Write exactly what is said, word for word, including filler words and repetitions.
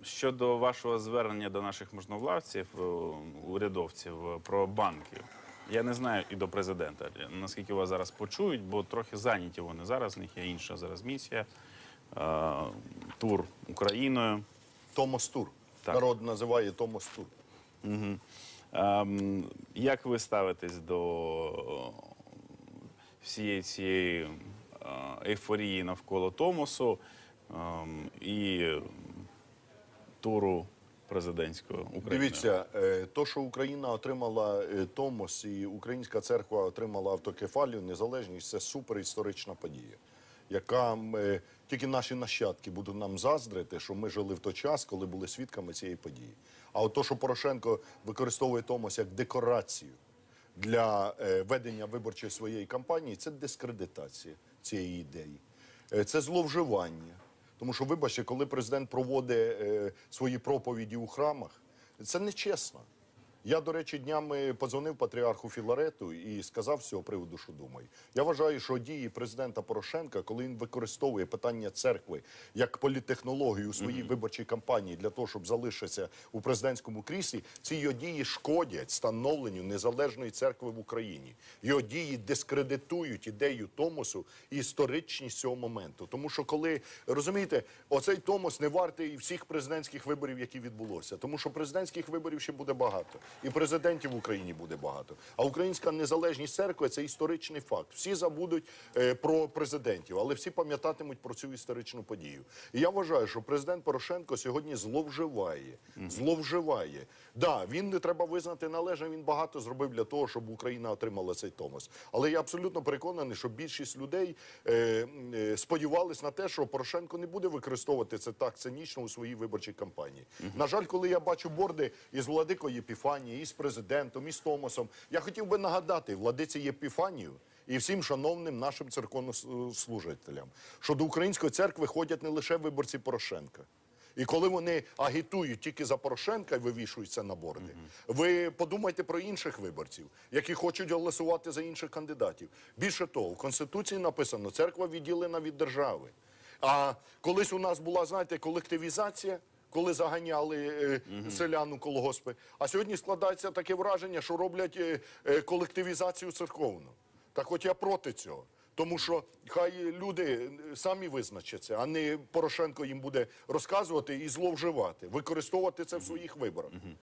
щодо вашого звернення до наших можновладців, е, урядовців е, про банки. Я не знаю і до президента, наскільки вас зараз почують, бо трохи зайняті вони зараз, в них є інша зараз місія, е, тур Україною. Томос Тур. Так. Народ називає Томос Тур. Угу. Ем, як ви ставитесь до всієї цієї е, ейфорії навколо Томосу ем, і туру президентського України? Дивіться, е, то, що Україна отримала е, Томос і Українська церква отримала автокефалію, незалежність, це суперісторична подія, яка е, тільки наші нащадки будуть нам заздрити, що ми жили в той час, коли були свідками цієї події. А от то, що Порошенко використовує Томос як декорацію для е, ведення виборчої своєї кампанії, це дискредитація цієї ідеї. Е, це зловживання. Тому що, вибачте, коли президент проводить е, свої проповіді у храмах, це нечесно. Я, до речі, днями подзвонив патріарху Філарету і сказав з цього приводу, що думаю. Я вважаю, що дії президента Порошенка, коли він використовує питання церкви як політтехнологію у своїй mm-hmm. виборчій кампанії для того, щоб залишитися у президентському кріслі, ці його дії шкодять становленню незалежної церкви в Україні. Його дії дискредитують ідею Томосу і історичність цього моменту. Тому що коли, розумієте, оцей Томос не вартий всіх президентських виборів, які відбулося. Тому що президентських виборів ще буде багато. І президентів в Україні буде багато. А українська незалежність церкви – це історичний факт. Всі забудуть е, про президентів, але всі пам'ятатимуть про цю історичну подію. І я вважаю, що президент Порошенко сьогодні зловживає. Mm-hmm. Зловживає. Да, він, не треба визнати належним, він багато зробив для того, щоб Україна отримала цей Томос. Але я абсолютно переконаний, що більшість людей е, е, сподівались на те, що Порошенко не буде використовувати це так цинічно у своїй виборчій кампанії. Mm-hmm. На жаль, коли я бачу борди із владикою Єпіфанією, і з президентом, і з Томосом. Я хотів би нагадати владиці Єпіфанію і всім шановним нашим церковнослужителям, що до Української церкви ходять не лише виборці Порошенка. І коли вони агітують тільки за Порошенка і вивішуються на борди, mm-hmm. ви подумайте про інших виборців, які хочуть голосувати за інших кандидатів. Більше того, в Конституції написано, церква відділена від держави. А колись у нас була, знаєте, колективізація, коли заганяли е, угу. селян у колгоспи. А сьогодні складається таке враження, що роблять е, е, колективізацію церковну. Так от я проти цього. Тому що хай люди самі визначаться, а не Порошенко їм буде розказувати і зловживати, використовувати це в своїх виборах. Угу.